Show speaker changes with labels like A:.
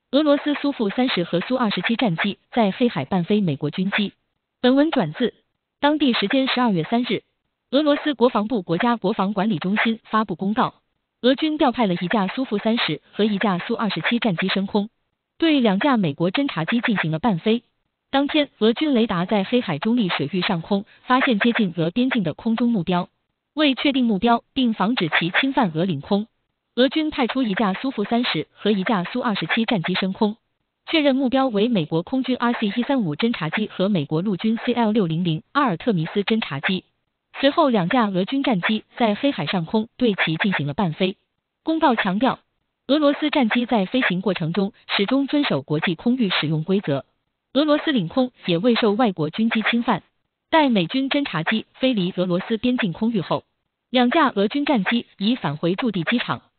A: 俄罗斯苏 -30和苏-27战机在黑海伴飞美国军机。本文转自当地时间12月3日，俄罗斯国防部国家国防管理中心发布公告，俄军调派了一架苏 -30和一架苏-27战机升空，对2架美国侦察机进行了伴飞。当天，俄军雷达在黑海中立水域上空发现接近俄边境的空中目标，为确定目标并防止其侵犯俄领空，俄军派出一架苏 -30和一架苏-27战机升空，确认目标为美国空军 RC-135侦察机和美国陆军 CL-600阿尔特弥斯侦察机。随后2架俄军战机在黑海上空对其进行了伴飞。公告强调，俄罗斯战机在飞行过程中始终遵守国际空域使用规则，俄罗斯领空也未受外国军机侵犯。待美军侦察机飞离俄罗斯边境空域后，2架俄军战机已返回驻地机场。